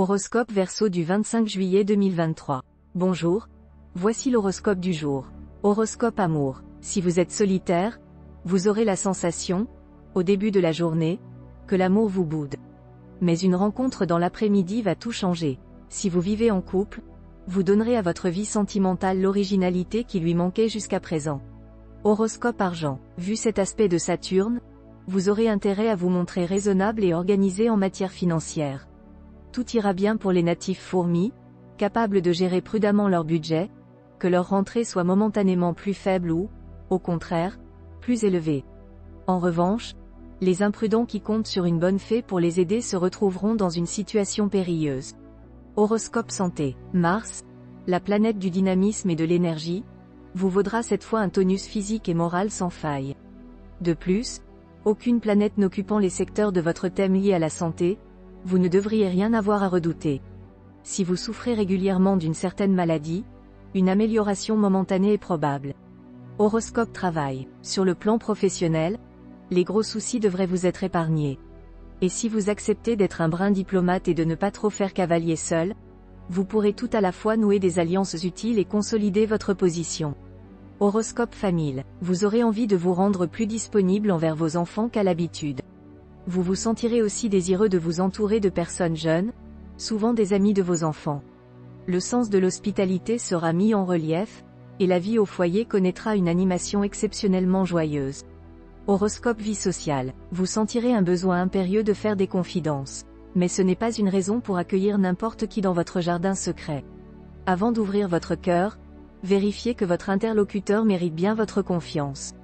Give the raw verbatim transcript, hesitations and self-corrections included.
Horoscope Verseau du vingt-cinq juillet deux mille vingt-trois. Bonjour, voici l'horoscope du jour. Horoscope amour. Si vous êtes solitaire, vous aurez la sensation, au début de la journée, que l'amour vous boude. Mais une rencontre dans l'après-midi va tout changer. Si vous vivez en couple, vous donnerez à votre vie sentimentale l'originalité qui lui manquait jusqu'à présent. Horoscope argent. Vu cet aspect de Saturne, vous aurez intérêt à vous montrer raisonnable et organisé en matière financière. Tout ira bien pour les natifs fourmis, capables de gérer prudemment leur budget, que leur rentrée soit momentanément plus faible ou, au contraire, plus élevée. En revanche, les imprudents qui comptent sur une bonne fée pour les aider se retrouveront dans une situation périlleuse. Horoscope santé. Mars, la planète du dynamisme et de l'énergie, vous vaudra cette fois un tonus physique et moral sans faille. De plus, aucune planète n'occupant les secteurs de votre thème lié à la santé, vous ne devriez rien avoir à redouter. Si vous souffrez régulièrement d'une certaine maladie, une amélioration momentanée est probable. Horoscope travail. Sur le plan professionnel, les gros soucis devraient vous être épargnés. Et si vous acceptez d'être un brin diplomate et de ne pas trop faire cavalier seul, vous pourrez tout à la fois nouer des alliances utiles et consolider votre position. Horoscope famille. Vous aurez envie de vous rendre plus disponible envers vos enfants qu'à l'habitude. Vous vous sentirez aussi désireux de vous entourer de personnes jeunes, souvent des amis de vos enfants. Le sens de l'hospitalité sera mis en relief, et la vie au foyer connaîtra une animation exceptionnellement joyeuse. Horoscope vie sociale. Vous sentirez un besoin impérieux de faire des confidences. Mais ce n'est pas une raison pour accueillir n'importe qui dans votre jardin secret. Avant d'ouvrir votre cœur, vérifiez que votre interlocuteur mérite bien votre confiance.